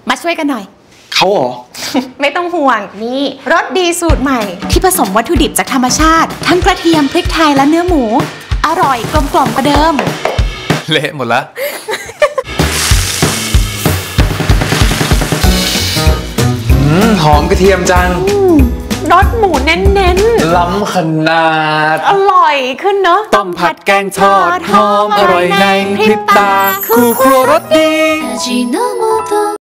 มาช่วยกันหน่อยเขาเหรอไม่ต้องห่วงนี่รสดีสูตรใหม่ที่ผสมวัตถุดิบจากธรรมชาติทั้งกระเทียมพริกไทยและเนื้อหมูอร่อยกลมกล่อมกว่าเดิมเละหมดละหอมกระเทียมจังรสหมูเน้นๆล้ำขนาดอร่อยขึ้นเนาะต้มผัดแกงทอดหอมอร่อยในพริบตาคู่ครัวรสดี